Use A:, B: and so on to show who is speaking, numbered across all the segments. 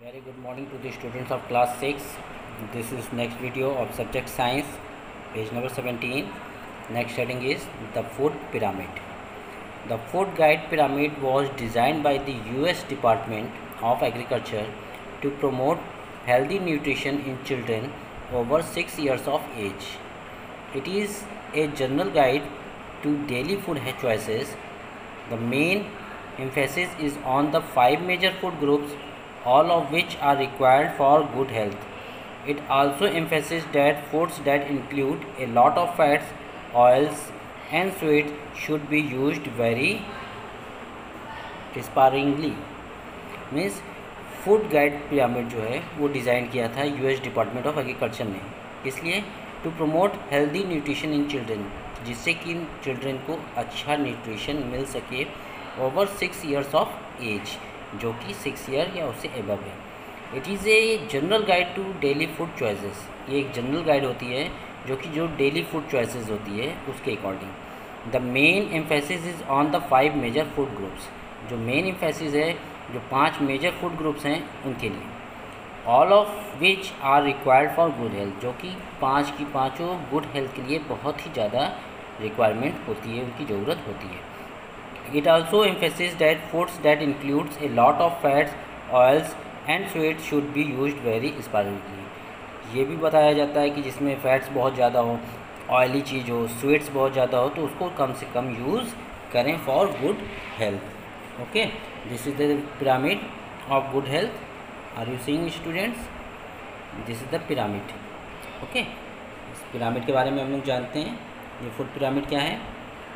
A: Very good morning to the students of class 6. This is next video of subject science, page number 17. Next heading is the food pyramid. The food guide pyramid was designed by the US Department of Agriculture to promote healthy nutrition in children over 6 years of age. It is a general guide to daily food choices. The main emphasis is on the 5 major food groups, all of which are required for good health. It also emphasizes that foods that include a lot of fats, oils and sweets should be used very sparingly. Means food guide pyramid जो है वो design किया था US department of agriculture ने, इसलिए to promote healthy nutrition in children, जिससे कि children को अच्छा न्यूट्रिशन मिल सके ओवर 6 ईयर्स ऑफ एज, जो कि 6 ईयर या उससे एबव है. It is a general guide to daily food choices. ये एक जनरल गाइड होती है जो कि जो डेली फूड चॉइसेस होती है उसके according. The main emphasis is on the 5 major food groups. जो मेन एम्फेसिस है जो 5 मेजर फूड ग्रुप्स हैं उनके लिए. All of which are required for good health, जो कि 5 की 5 गुड हेल्थ के लिए बहुत ही ज़्यादा रिक्वायरमेंट होती है, उनकी ज़रूरत होती है. It also emphasizes that foods that includes a lot of fats, oils and sweets should be used very sparingly. ये भी बताया जाता है कि जिसमें फैट्स बहुत ज़्यादा हो, ऑयली चीज़ हो, स्वीट्स बहुत ज़्यादा हो, तो उसको कम से कम यूज़ करें for good health. Okay, this is the pyramid of good health. Are you seeing students? This is the pyramid. Okay, इस पिरामिड के बारे में हम लोग जानते हैं. ये फूड पिरामिड क्या है?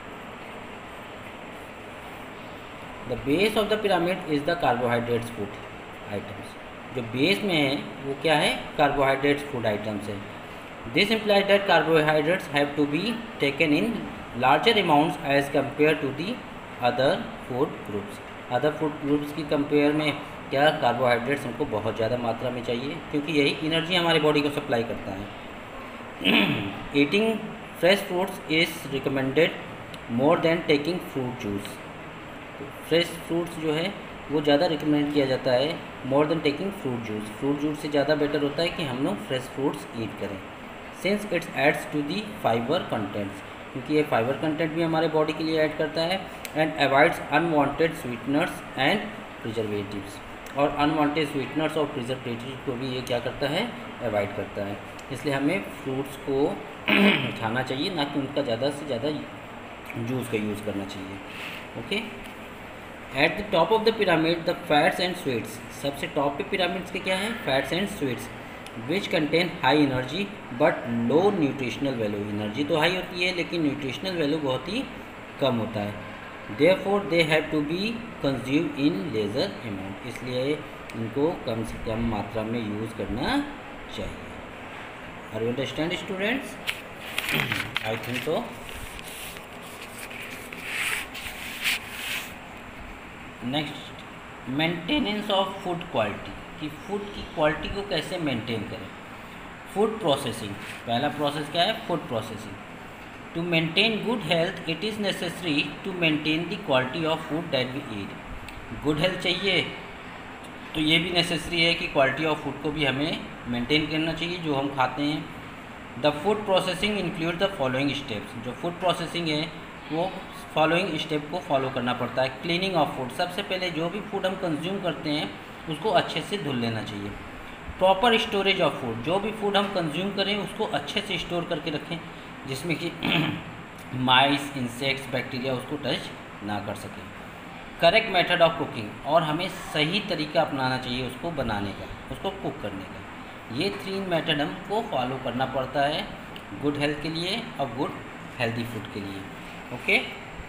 A: The base of the pyramid is the carbohydrates food items. जो बेस में है वो क्या है? कार्बोहाइड्रेट्स फूड आइटम्स है. This implies that carbohydrates have to be taken in larger amounts as compare to the other food groups. Other food groups की compare में क्या कार्बोहाइड्रेट्स हमको बहुत ज़्यादा मात्रा में चाहिए, क्योंकि यही एनर्जी हमारे बॉडी को सप्लाई करता है. Eating fresh fruits is recommended more than taking fruit juice. Fresh fruits जो है वो ज़्यादा रिकमेंड किया जाता है more than taking fruit juice. Fruit juice से ज़्यादा बेटर होता है कि हम लोग फ्रेश फ्रूट्स ईट करें, since its adds to the fibre contents, क्योंकि ये फाइबर कंटेंट भी हमारे बॉडी के लिए ऐड करता है. And avoids unwanted sweeteners and preservatives. और अनवांटेड स्वीटनर्स और प्रिजर्वेटिव को भी ये क्या करता है? अवॉइड करता है. इसलिए हमें फ्रूट्स को खाना चाहिए, ना कि उनका ज़्यादा से ज़्यादा जूस का यूज़ करना चाहिए. Okay, at the top of the pyramid the fats and sweets. सबसे टॉप पे पिरामिड्स के क्या है? Fats and sweets, which contain high energy but low nutritional value. Energy तो हाई होती है लेकिन न्यूट्रिशनल वैल्यू बहुत ही कम होता है. Therefore they have to be consume in lesser amount. इसलिए इनको कम से कम मात्रा में यूज़ करना चाहिए. Are you understand students? I think so. Next, maintenance of food quality, कि फूड की क्वालिटी को कैसे मेंटेन करें. Food processing. पहला प्रोसेस क्या है? Food processing. To maintain good health it is necessary to maintain the quality of food that we eat. Good health चाहिए तो ये भी नेसेसरी है कि क्वालिटी ऑफ फूड को भी हमें मेंटेन करना चाहिए जो हम खाते हैं. The food processing include the following steps. जो फूड प्रोसेसिंग है वो फॉलोइंग स्टेप को फॉलो करना पड़ता है. Cleaning of food. सबसे पहले जो भी फूड हम कंज्यूम करते हैं उसको अच्छे से धुल लेना चाहिए. Proper storage of food. जो भी फूड हम कंज्यूम करें उसको अच्छे से स्टोर करके रखें जिसमें कि माइस, इंसेक्ट्स, बैक्टीरिया उसको टच ना कर सकें. Correct method of cooking. और हमें सही तरीका अपनाना चाहिए उसको बनाने का, उसको कुक करने का. ये 3 मेथड हमको फॉलो करना पड़ता है गुड हेल्थ के लिए और गुड हेल्दी फूड के लिए. Okay,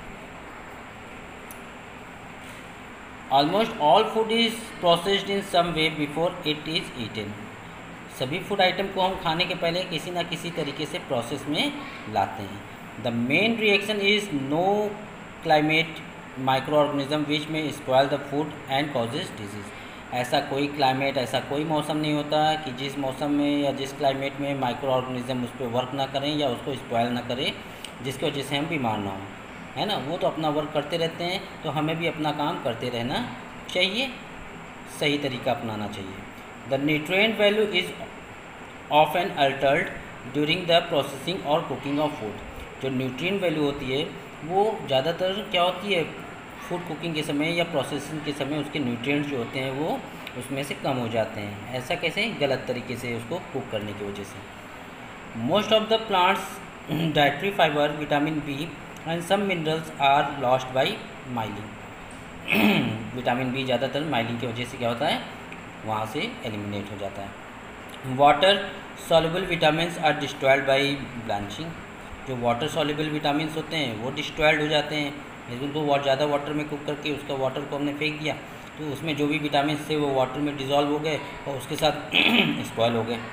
A: almost all food is processed in some way before it is eaten. सभी फूड आइटम को हम खाने के पहले किसी ना किसी तरीके से प्रोसेस में लाते हैं. The main reaction is no climate microorganism which में spoil the food and causes disease. ऐसा कोई क्लाइमेट, ऐसा कोई मौसम नहीं होता कि जिस मौसम में या जिस क्लाइमेट में माइक्रो ऑर्गेनिज्म उस पर वर्क ना करें या उसको स्पॉयल ना करें जिसकी वजह से हम बीमार ना हों, है ना. वो तो अपना वर्क करते रहते हैं, तो हमें भी अपना काम करते रहना चाहिए. सही तरीका अपनाना चाहिए। The nutrient value is often altered during the processing और कुकिंग ऑफ फूड। जो न्यूट्रिएंट वैल्यू होती है वो ज़्यादातर क्या होती है, फूड कुकिंग के समय या प्रोसेसिंग के समय उसके न्यूट्रिएंट्स जो होते हैं वो उसमें से कम हो जाते हैं। ऐसा कैसे, गलत तरीके से उसको कुक करने की वजह से। Most of the plants dietary fibre, vitamin B and some minerals are lost by milling. Vitamin B ज़्यादातर माइलिंग की वजह से क्या होता है, वहाँ से एलिमिनेट हो जाता है। Water soluble vitamins are destroyed by blanching. जो वाटर सॉल्युबल विटामिन्स होते हैं वो डिस्ट्रॉयड हो जाते हैं। लेकिन तो बहुत ज़्यादा वाटर में कुक करके उसका वाटर को हमने फेंक दिया तो उसमें जो भी विटामिन थे वो वाटर में डिज़ोल्व हो गए और उसके साथ स्पॉयल हो गए।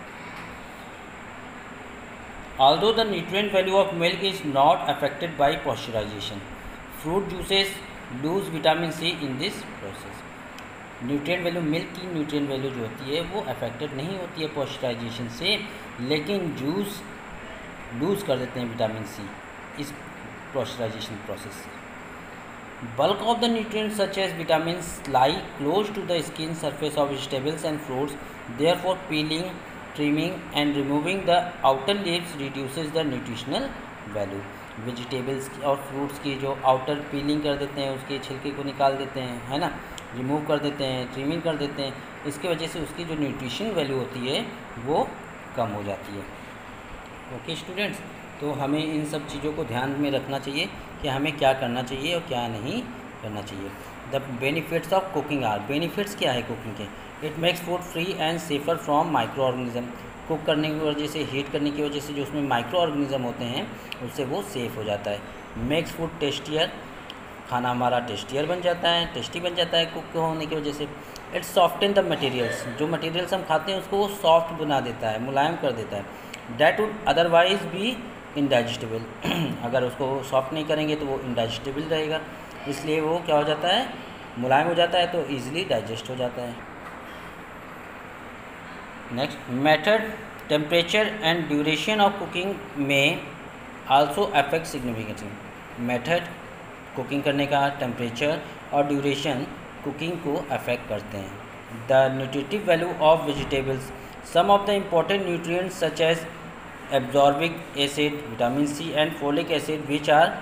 A: Although the nutrient value of milk is not affected by pasteurization, fruit juices lose vitamin C in this process. Nutrient value, milk की न्यूट्रिएंट वैल्यू जो होती है वो अफेक्टेड नहीं होती है पॉस्चराइजेशन से, लेकिन जूस लूज़ कर देते हैं विटामिन सी इस पॉस्चराइजेशन प्रोसेस से। Bulk of the nutrients such as vitamins lie close to the skin surface of vegetables and fruits, therefore peeling, trimming and removing the outer leaves reduces the nutritional value. Vegetables की और fruits की जो outer piling कर देते हैं, उसके छिलके को निकाल देते हैं, है ना, रिमूव कर देते हैं, ट्रिमिंग कर देते हैं, इसकी वजह से उसकी जो न्यूट्रिशन वैल्यू होती है वो कम हो जाती है। ओके स्टूडेंट्स, तो हमें इन सब चीज़ों को ध्यान में रखना चाहिए कि हमें क्या करना चाहिए और क्या नहीं करना चाहिए। The benefits of cooking are, benefits क्या है कुकिंग के, it makes food free and safer from microorganism. Cook करने की वजह से, हीट करने की वजह से जो उसमें माइक्रो ऑर्गेनिज्म होते हैं उससे वो सेफ़ हो जाता है। मेक्स फूड टेस्टियर, खाना हमारा टेस्टियर बन जाता है, टेस्टी बन जाता है कुक होने की वजह से। इट्स सॉफ्टन द मटेरियल्स, जो मटेरियल्स हम खाते हैं उसको वो सॉफ्ट बना देता है, मुलायम कर देता है। That would otherwise be indigestible, अगर उसको सॉफ्ट नहीं करेंगे तो वो इनडाइजेस्टेबल रहेगा, इसलिए वो क्या हो जाता है, मुलायम हो जाता है, तो ईजिली डाइजेस्ट हो जाता है। Next method, temperature and duration of cooking में also affect significantly. Method cooking करने का, टेम्परेचर और ड्यूरेशन कुकिंग को अफेक्ट करते हैं। The nutritive value of vegetables, some of the important nutrients such as ascorbic acid, vitamin C and folic acid which are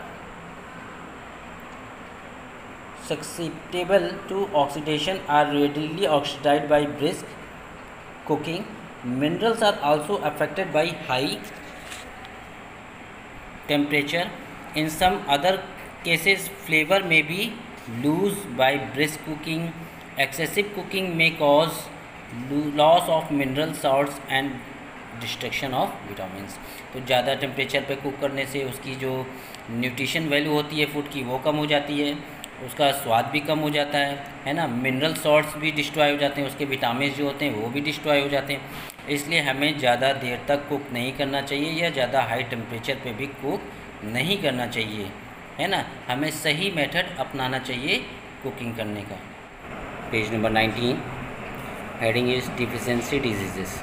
A: susceptible to oxidation are readily oxidized by brisk cooking. Minerals are also affected by high temperature. In some other cases, flavor may be lost by brisk cooking. Excessive cooking may cause loss of mineral salts and destruction of vitamins. तो ज़्यादा temperature पे cook करने से उसकी जो nutrition value होती है food की वो कम हो जाती है, उसका स्वाद भी कम हो जाता है ना, मिनरल सॉल्ट्स भी डिस्ट्रॉय हो जाते हैं, उसके विटामिन जो होते हैं वो भी डिस्ट्रॉय हो जाते हैं। इसलिए हमें ज़्यादा देर तक कुक नहीं करना चाहिए या ज़्यादा हाई टेम्परेचर पे भी कुक नहीं करना चाहिए, है ना। हमें सही मेथड अपनाना चाहिए कुकिंग करने का। Page number 19, heading is deficiency diseases.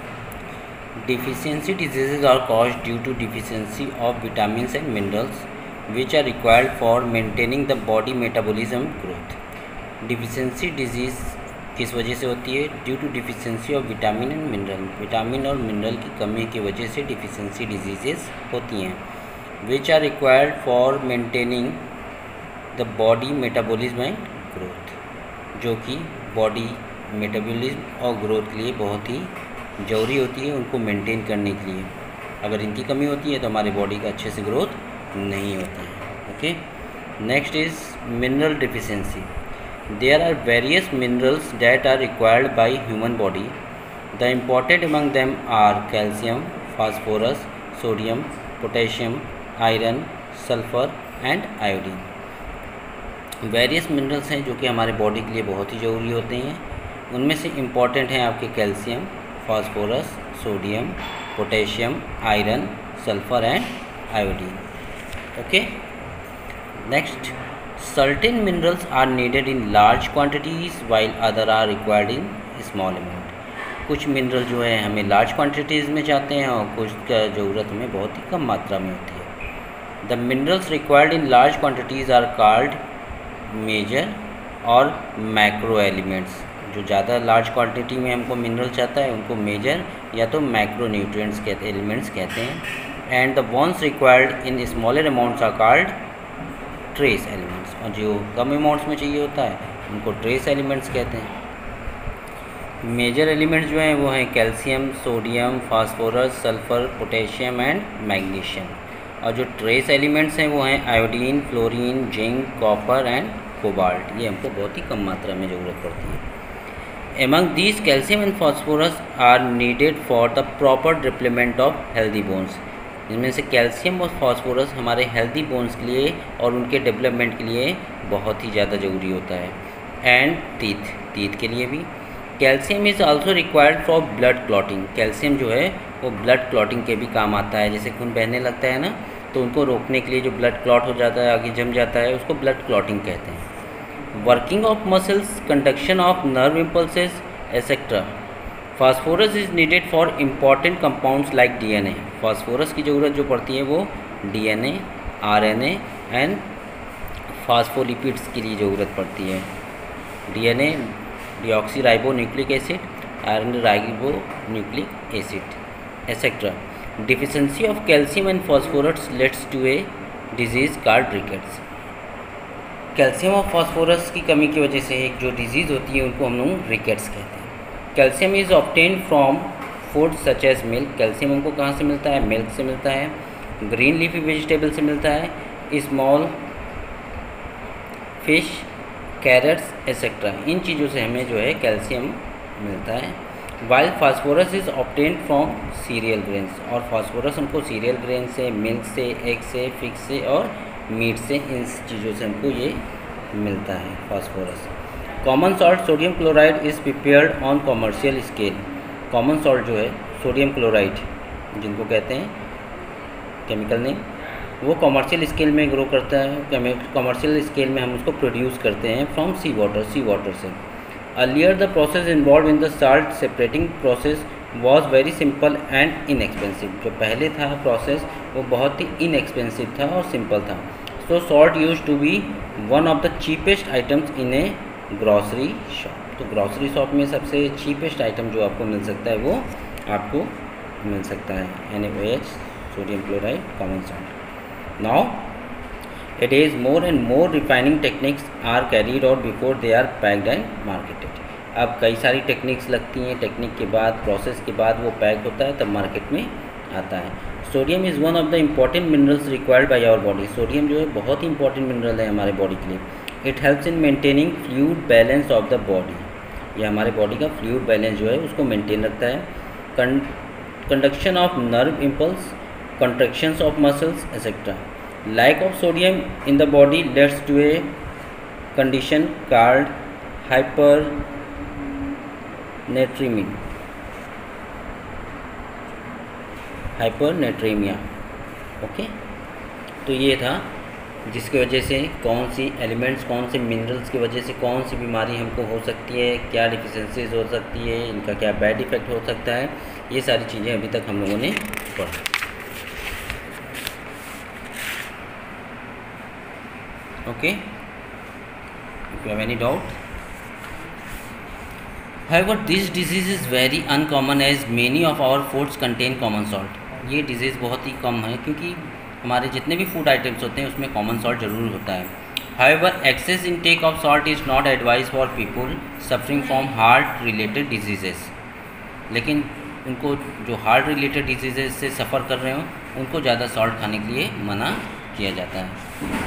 A: Deficiency diseases are caused due to deficiency of vitamins and minerals which are required for maintaining the body metabolism growth. Deficiency disease किस वजह से होती है? Due to deficiency of vitamin and mineral, vitamin और mineral की कमी की वजह से deficiency diseases होती हैं, which are required for maintaining the body metabolism and growth, जो कि बॉडी मेटाबॉलिज्म और ग्रोथ के लिए बहुत ही ज़रूरी होती है, उनको मेंटेन करने के लिए। अगर इनकी कमी होती है तो हमारे बॉडी का अच्छे से ग्रोथ नहीं होता है। Okay, next is mineral deficiency. There are various minerals that are required by human body. The important among them are calcium, phosphorus, sodium, potassium, iron, sulphur and iodine. Various minerals हैं जो कि हमारे body के लिए बहुत ही ज़रूरी होते हैं। उनमें से इम्पॉर्टेंट हैं आपके calcium, phosphorus, sodium, potassium, iron, sulphur and iodine. Okay, next, certain minerals are needed in large quantities while other are required in small amount. कुछ मिनरल जो है हमें लार्ज क्वांटिटीज़ में चाहते हैं और कुछ का ज़रूरत हमें बहुत ही कम मात्रा में होती है। The minerals required in large quantities are called major और मैक्रो एलिमेंट्स। जो ज़्यादा लार्ज क्वांटिटी में हमको मिनरल चाहता है उनको मेजर या तो मैक्रो न्यूट्रिएंट्स कहते एलिमेंट्स कहते हैं। And the ones required in smaller amounts are called trace elements, और जो कम अमाउंट्स में चाहिए होता है उनको ट्रेस एलिमेंट्स कहते हैं। मेजर एलिमेंट्स जो हैं वो हैं calcium, sodium, phosphorus, sulphur, potassium and magnesium. और जो ट्रेस एलिमेंट्स हैं वो हैं iodine, fluorine, zinc, copper and cobalt. ये हमको बहुत ही कम मात्रा में ज़रूरत पड़ती है। Among these, calcium and phosphorus are needed for the proper development of healthy bones। इनमें से कैल्शियम और फास्फोरस हमारे हेल्दी बोन्स के लिए और उनके डेवलपमेंट के लिए बहुत ही ज़्यादा ज़रूरी होता है। एंड टीथ के लिए भी। Calcium is also required for blood clotting. Calcium जो है वो ब्लड क्लॉटिंग के भी काम आता है। जैसे खून बहने लगता है ना, तो उनको रोकने के लिए जो ब्लड क्लॉट हो जाता है, आगे जम जाता है, उसको ब्लड क्लॉटिंग कहते हैं। Working of muscles, conduction of nerve impulses etcetera. Phosphorus is needed for important compounds like DNA. Phosphorus की ज़रूरत जो पड़ती है वो डीएनए, आरएनए एंड फास्फोलिपिड्स के लिए ज़रूरत पड़ती है। DNA deoxy ribo nucleic acid, RNA ribo nucleic acid etcetera. Deficiency of calcium and phosphorus leads to a disease called rickets. Calcium और फास्फोरस की कमी की वजह से एक जो डिजीज़ होती है उनको हम लोग रिकेट्स कहते हैं। Calcium is obtained from food such as milk. Calcium हमको कहाँ से मिलता है? मिल्क से मिलता है, ग्रीन लीफी वेजिटेबल से मिलता है, स्मॉल फिश, कैरेट्स एसेट्रा। इन चीज़ों से हमें जो है कैल्शियम मिलता है। While phosphorus is obtained from cereal grains. और फास्फोरस हमको सीरियल ग्रेन से, मिल्क से, एग से, फिश से और मीट से, इन चीज़ों से हमको ये मिलता है phosphorus. Common salt sodium chloride is prepared on commercial scale. Common salt जो है सोडियम क्लोराइड जिनको कहते हैं केमिकल नेम, वो कॉमर्शियल स्केल में ग्रो करता है। कॉमर्शियल स्केल में हम उसको प्रोड्यूस करते हैं फ्रॉम सी वाटर से। Earlier the process involve in the salt separating process was very simple and inexpensive. जो पहले था प्रोसेस वो बहुत ही इनएक्सपेंसिव था और सिंपल था। So salt used to be one of the cheapest items in a grocery shop. तो grocery shop में सबसे चीपेस्ट आइटम जो आपको मिल सकता है वो आपको मिल सकता है NaOH, sodium chloride, common salt. Now it is more and more refining techniques are carried out before they are packed and marketed. अब कई सारी टेक्निक्स लगती हैं, टेक्निक के बाद, प्रोसेस के बाद वो पैक होता है तब मार्केट में आता है। Sodium is one of the important minerals required by our body. Sodium जो है बहुत ही इंपॉर्टेंट मिनरल है हमारे बॉडी के लिए। It helps in maintaining fluid balance of the body. ये हमारे बॉडी का फ्लूइड बैलेंस जो है उसको मेंटेन रखता है। Conduction of nerve impulse, contractions of muscles etcetera. Lack of sodium in the body leads to a condition called hypernatremia. Okay, तो ये था जिसकी वजह से कौन सी एलिमेंट्स, कौन से मिनरल्स की वजह से कौन सी बीमारी हमको हो सकती है, क्या डिफिशेंसीज हो सकती है, इनका क्या बैड इफेक्ट हो सकता है, ये सारी चीज़ें अभी तक हम लोगों ने पढ़ा। Okay, if you have any doubt. However, this disease is very uncommon as many of our foods contain common salt। ये डिजीज़ बहुत ही कम है क्योंकि हमारे जितने भी फूड आइटम्स होते हैं उसमें कॉमन सॉल्ट ज़रूर होता है। However, excess intake of salt is not advised for people suffering from heart related diseases। लेकिन उनको जो हार्ट रिलेटेड डिजीज़ से सफ़र कर रहे हो उनको ज़्यादा सॉल्ट खाने के लिए मना किया जाता है।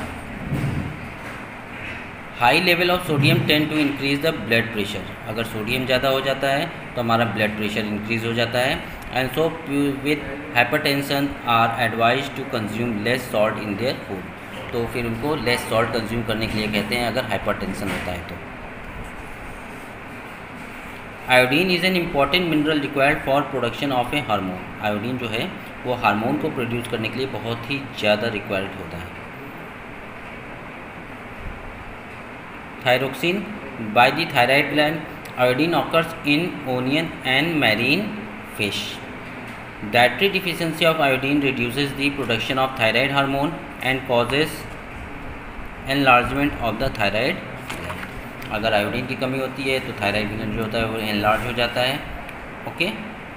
A: High level of sodium tend to increase the blood pressure. अगर सोडियम ज़्यादा हो जाता है तो हमारा ब्लड प्रेशर इंक्रीज़ हो जाता है। And so with hypertension are advise to consume less salt in their food. तो फिर उनको लेस सॉल्ट कंज्यूम करने के लिए कहते हैं अगर हाइपरटेंशन होता है तो। Iodine is an important mineral required for production of a hormone. Iodine जो है वो हार्मोन को प्रोड्यूस करने के लिए बहुत ही ज़्यादा रिक्वायर्ड होता है। Thyroxine by the thyroid gland. Iodine occurs in onion and marine fish. Dietary deficiency of iodine reduces the production of thyroid hormone and causes enlargement of the thyroid gland। अगर iodine की कमी होती है तो thyroid gland जो होता है वो एनलार्ज हो जाता है। Okay,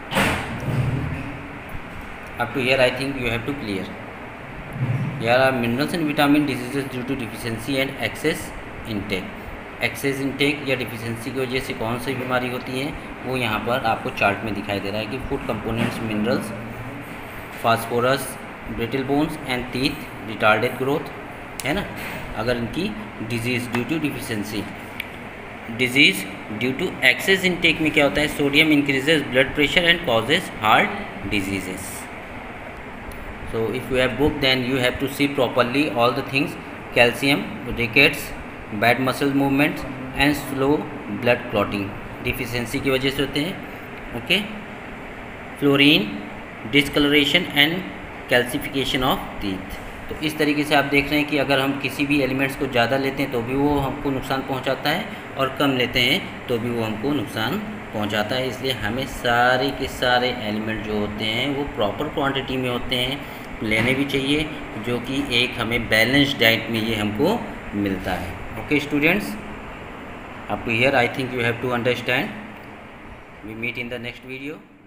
A: up to here I think you have to clear. Here are minerals and vitamin diseases due to deficiency and excess intake. Excess intake या डिफिशियंसी की वजह से कौन सी बीमारी होती है वो यहाँ पर आपको चार्ट में दिखाई दे रहा है कि food components, minerals, phosphorus, brittle bones and teeth, retarded growth, है ना। अगर इनकी disease due to deficiency, disease due to excess intake में क्या होता है, sodium increases blood pressure and causes heart diseases. So if you have book then you have to see properly all the things, calcium, rickets, bad muscle movements and slow blood clotting deficiency की वजह से होते हैं। Okay, fluorine, discoloration and calcification of teeth. तो इस तरीके से आप देख रहे हैं कि अगर हम किसी भी एलिमेंट्स को ज़्यादा लेते हैं तो भी वो हमको नुकसान पहुंचाता है और कम लेते हैं तो भी वो हमको नुकसान पहुंचाता है। इसलिए हमें सारे के सारे एलिमेंट जो होते हैं वो प्रॉपर क्वांटिटी में होते हैं, लेने भी चाहिए, जो कि एक हमें बैलेंस्ड डाइट में ये हमको मिलता है। Okay students, up to here I think you have to understand. We meet in the next video.